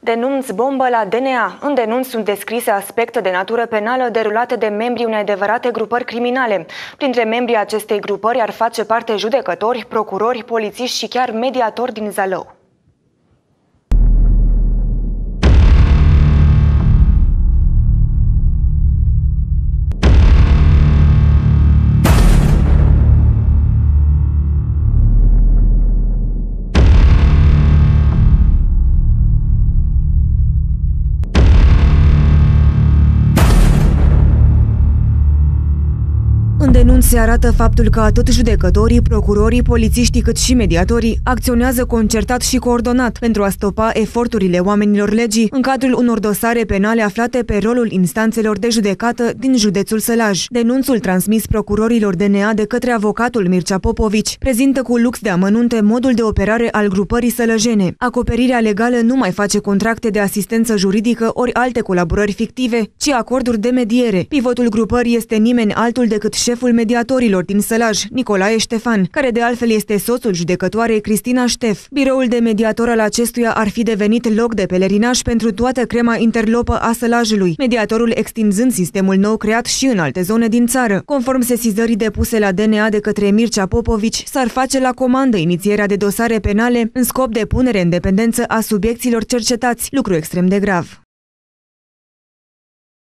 Denunț bombă la DNA. În denunț sunt descrise aspecte de natură penală derulate de membrii unei adevărate grupări criminale. Printre membrii acestei grupări ar face parte judecători, procurori, polițiști și chiar mediatori din Zalău. În denunț se arată faptul că atât judecătorii, procurorii, polițiștii cât și mediatorii acționează concertat și coordonat pentru a stopa eforturile oamenilor legii în cadrul unor dosare penale aflate pe rolul instanțelor de judecată din județul Sălaj. Denunțul transmis procurorilor DNA de către avocatul Mircea Popovici prezintă cu lux de amănunte modul de operare al grupării sălăjene. Acoperirea legală nu mai face contracte de asistență juridică ori alte colaborări fictive, ci acorduri de mediere. Pivotul grupării este nimeni altul decât șeful mediatorilor din Sălaj, Nicolae Ștefan, care de altfel este soțul judecătoarei Cristina Ștef. Biroul de mediator al acestuia ar fi devenit loc de pelerinaj pentru toată crema interlopă a Sălajului, mediatorul extinzând sistemul nou creat și în alte zone din țară. Conform sesizării depuse la DNA de către Mircea Popovici, s-ar face la comandă inițierea de dosare penale în scop de punere în dependență a subiecților cercetați, lucru extrem de grav.